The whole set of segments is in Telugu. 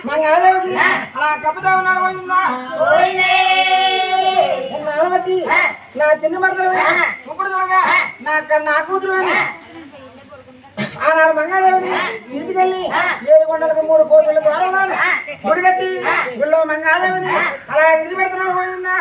మంగళదేవికి అలా కప్పుతా ఉన్నాడు పోయిందా బట్టి నా చిన్న మడతలు ఇప్పుడు చూడగా నా కూతురు అని ఆనాడు మంగాదేవిని తీసుకెళ్ళి 7 కొండలకు 3 కోతుల ద్వారా గుడిగట్టి గుళ్ళో మంగాదేవిని అలా విడిచిపెడుతున్నాడు పోయిందా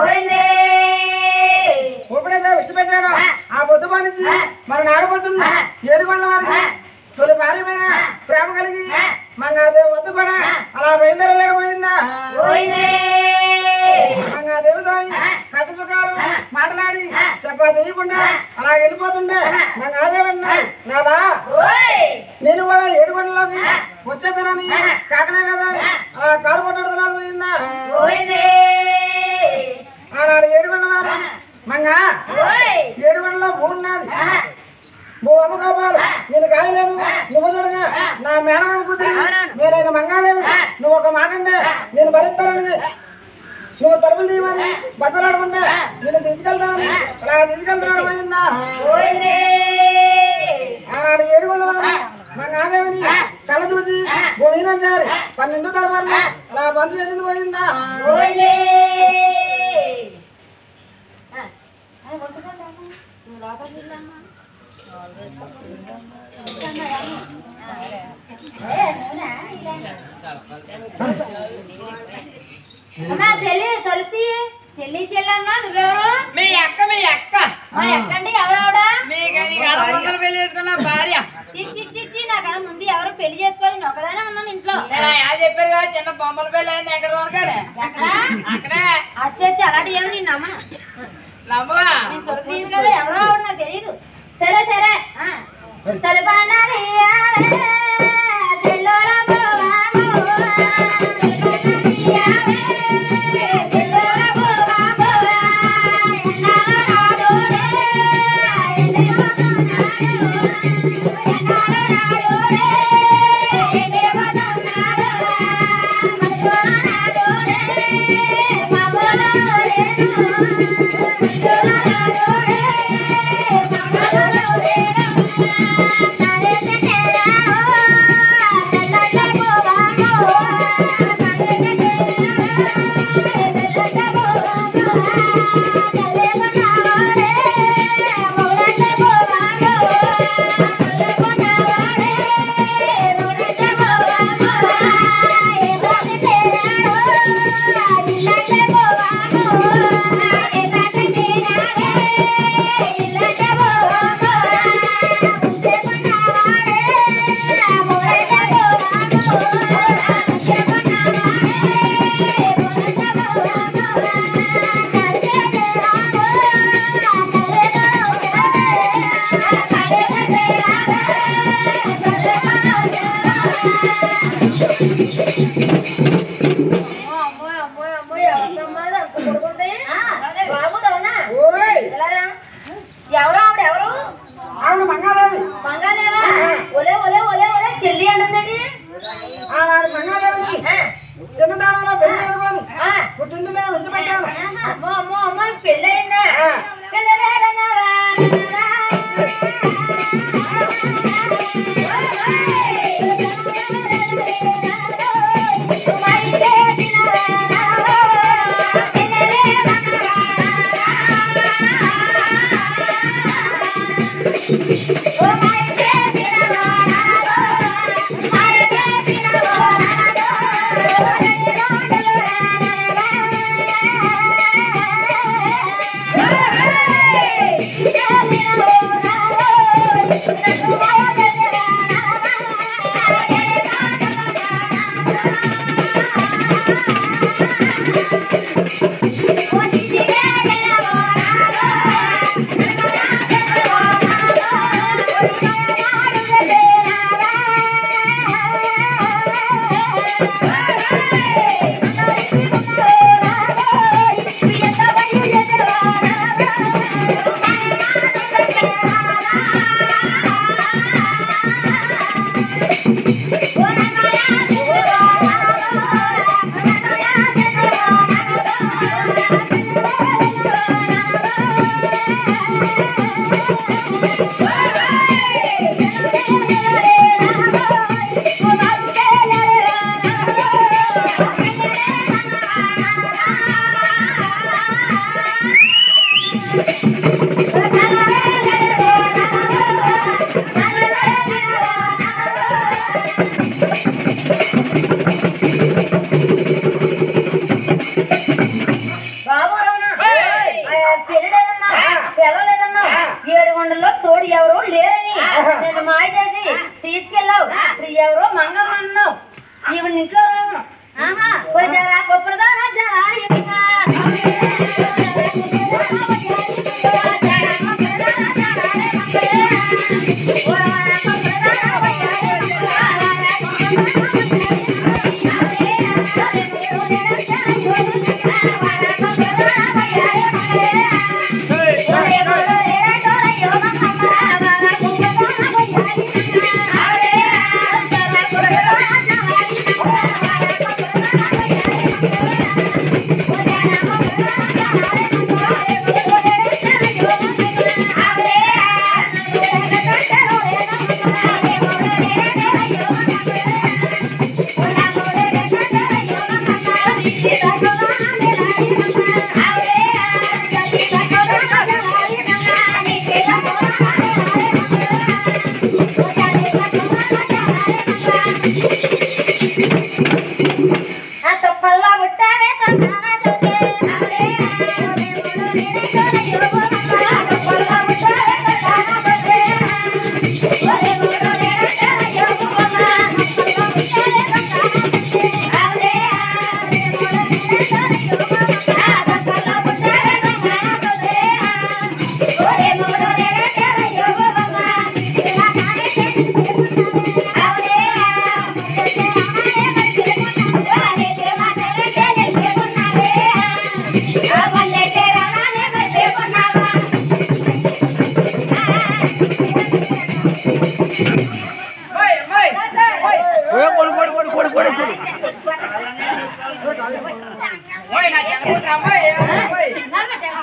ఎప్పుడైతే విడిచిపెట్టాడో ఆ పొద్దు పనికి మరి నాడుపోతున్న 7 కొండల వారికి తొలి భార్యమైన ప్రేమ కలిగి మంగాదేవి వద్దు పడ అలా బయలుదేరలేడు పోయిందా మంగాదేవితో కట్టు చుట్టాలు మాట్లాడి చెప్పకుండా అలా వెళ్ళిపోతుండే మంగాదేవి అన్నాడు నాదా నేను కూడా 7 కొండలోకి వచ్చేతానని కాకనే కదా అలా కారు కొట్టడుతున్నారు పోయిందా ఆనాడు 7 కొండల వారు మంగా 7 కొండలో భూమున్నది అమ్మకోపాలు నేను కాయలేను నువ్వు చూడగా నా మేనమామ కూతురు నేనైనా మంగాదేవి నువ్వు ఒక మాట అంటే నేను భరిస్తానని నువ్వు తలుపులు తీయమని బద్దలాడుకుంటే నేను తీసుకెళ్తానని అలా తీసుకెళ్తున్నాడు పోయిందా ఆనాడు 7 కొండల వారు మంగాదేవిని కళ్ళ చూసి పోయినారు 12 తరవారులు అలా బంద్ చేసింది పోయిందా చెల్లి తొలిపి చెల్లి చెల్లమ్మా నువ్వెవరు మీ అక్క మా అక్క అంటే ఎవరావిడ పెళ్లి చేసుకున్న భార్య చిచ్చి నాకన్నా ముందు ఎవరు పెళ్లి చేసుకోవాలి ఒకదానే ఉన్నాను ఇంట్లో చెప్పారు కదా చిన్న బొమ్మల పెళ్లి అయింది ఎక్కడ అక్కడే అచ్చచ్చి అలాంటి ఏమో నేను నమ్మవా నేను తొలిపి కదా ఎవరో ఆవిడ నాకు తెలియదు సరే తొలిపన్నది ఓయ్ నా చిన్న కూతురు అమ్మాయి ఓయ్ నా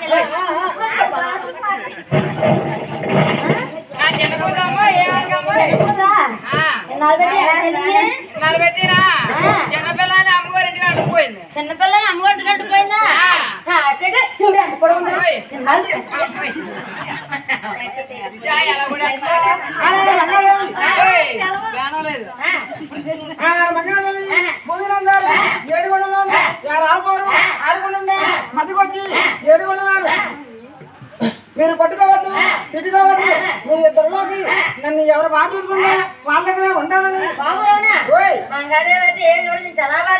చిన్న కూతురు అమ్మాయి నలబెట్టినా చిన్నపిల్లని అమ్మగారింటి కట్టుకుపోయింది చిన్నపిల్లని అమ్మగొట్టు కట్టుపోయిందా ఎలా కూడా లేదు ఏడుగొండలో రాపోరు ఆడుకుంటుండే మధ్యకొచ్చి ఏడుగొండలారు మీరు కొట్టుకోవద్దు తిట్టుకోవద్దు మీ ఇద్దరిలోకి నన్ను ఎవరు బాగా చూసుకుంటే వాళ్ళ దగ్గర ఉండాలని బాబులోనా ఓయ్ మంగాడే అయితే ఏం చూడండి నేను చాలా బాగా